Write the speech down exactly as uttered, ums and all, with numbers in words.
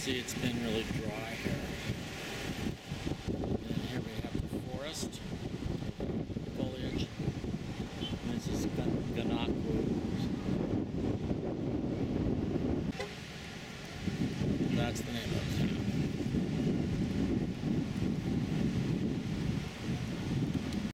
see it's been really dry here. And here we have the forest, foliage. And this is Gananoque. That's the name of it.